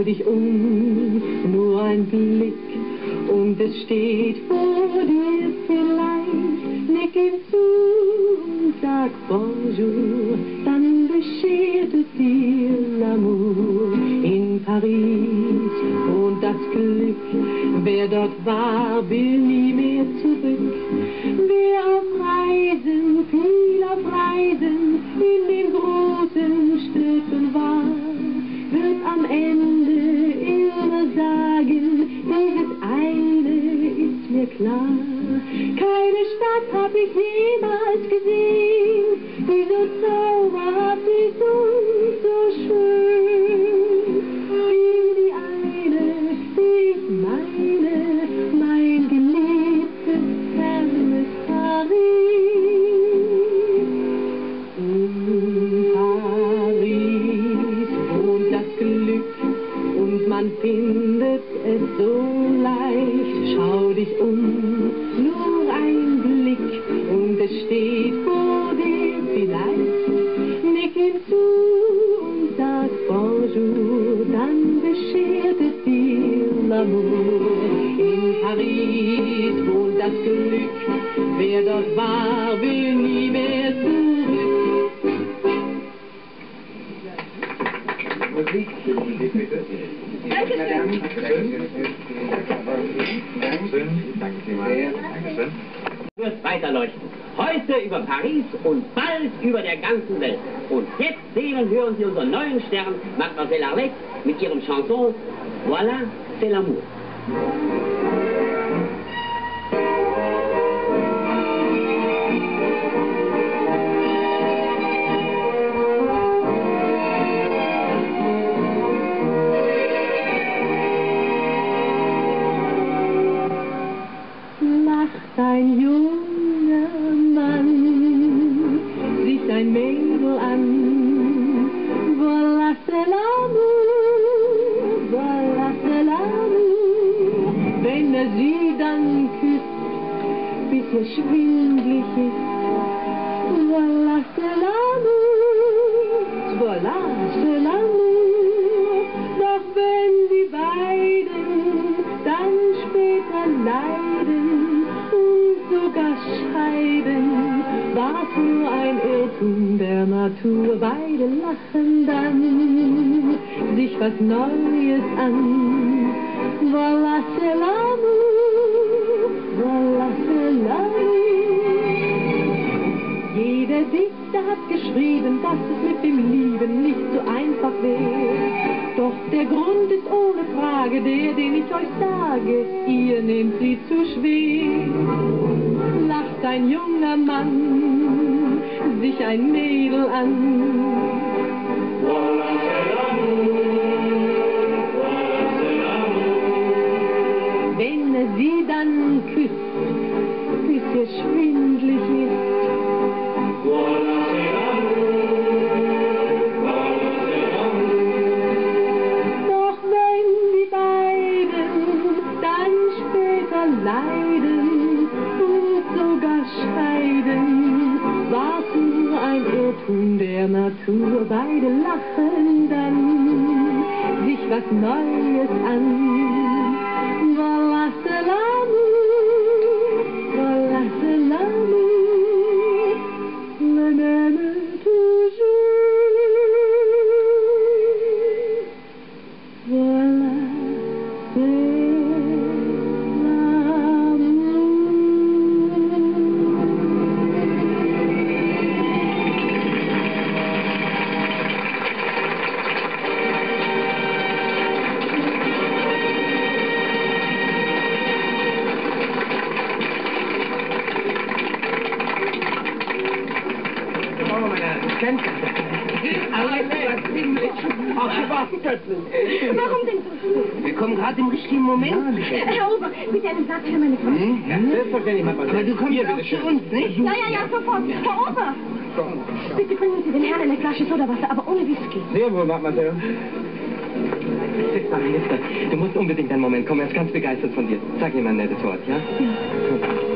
dich um, nur ein Blick und es steht vor dir vielleicht. Nick ihm zu und sag Bonjour, dann beschert es dir l'amour. In Paris und das Glück, wer dort war, will nie mehr zurück. Wer auf Reisen, viel auf Reisen, in den großen Städten war, wird am Ende immer sagen, dieses eine ist mir klar. Keine Stadt hab ich jemals gesehen, die so zauberhaft ist und so schön. Wie die eine, die ich meine, mein geliebtes, fernes Paris. In Paris wohnt das Glück und man findet es so leicht. Schau dich um, nur ein Blick und es steht vor dir vielleicht. Nick ihm zu und sag Bonjour, dann beschert es dir l'amour. In Paris wohnt das Glück, wer dort war, will nie mehr zurück. Wird weiterleuchten. Heute über Paris und bald über der ganzen Welt. Und jetzt sehen und hören Sie unseren neuen Stern, Mademoiselle Arlette, mit ihrem Chanson Voila, c'est l'amour. Ein junger Mann sieht ein Mädel an. Voila, c'est l'amour, voila, c'est l'amour. Wenn sie dann küsst, bis schwindlig ist. Voila, c'est l'amour, voila, c'est l'amour. Doch wenn die beiden dann später leiden, sogar scheiden, war's nur ein Irrtum der Natur. Beide lachen dann sich was Neues an. Voila, c'est l'amour, voila, c'est l'amour. Jeder Dichter hat geschrieben, dass es mit dem Lieben nicht so einfach wäre. Doch der Grund ist ohne Frage der, den ich euch sage, ihr nehmt sie zu schwer. Lacht ein junger Mann sich ein Mädel an. Voila, c'est l'amour, voila, c'est l'amour. Wenn sie dann küsst, bis schwindlig ist. Voila, c'est l'amour, voila, c'est l'amour. Doch wenn die beiden dann später leiden und sogar scheiden, war's nur ein Irrtum der Natur. Beide lachen dann sich was Neues an. Voila, c'est l'amour, voila, c'est l'amour, le même toujours. Voilà, c'est Warum denn so? Wir kommen gerade im richtigen Moment. Herr Ober, bitte einen Platz für meine Frau. Ja, selbstverständlich, Mademoiselle. Aber du kommst auch zu uns, nicht? Ja, sofort. Herr Ober! Bitte bringen Sie den Herrn eine Flasche Sodawasser, aber ohne Whisky. Sehr wohl, Mademoiselle. Du musst unbedingt einen Moment kommen. Er ist ganz begeistert von dir. Sag ihm ein nettes Wort, ja? Ja.